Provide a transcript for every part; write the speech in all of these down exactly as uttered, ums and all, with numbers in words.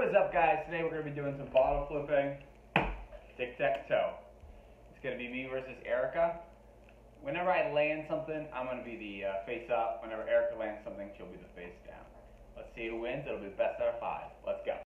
What is up, guys? Today we're going to be doing some bottle flipping, tic tac toe. It's going to be me versus Ericka. Whenever I land something, I'm going to be the uh, face up. Whenever Ericka lands something, she'll be the face down. Let's see who wins. It'll be best out of five. Let's go.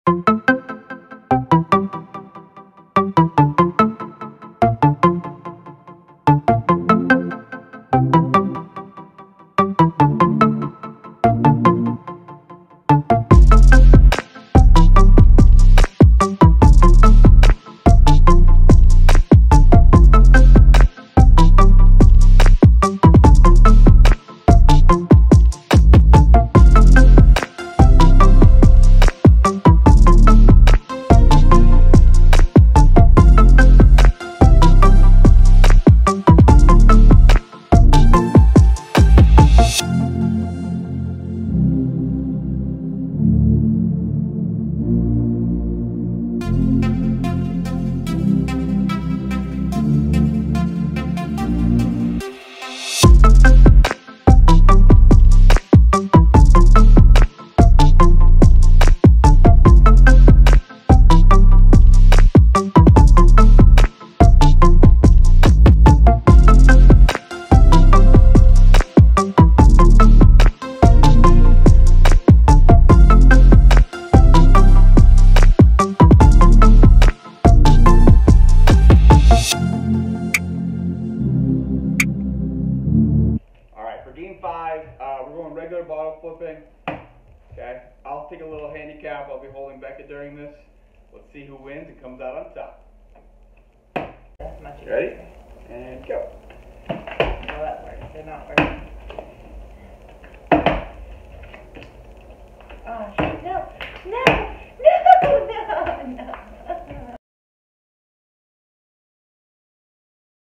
Game five, uh, we're going regular bottle flipping. Okay, I'll take a little handicap. I'll be holding Becca during this. Let's see who wins and comes out on top. That's much easier. Ready? And go. Oh, that works. They're not working. Oh, shit. No. No. No.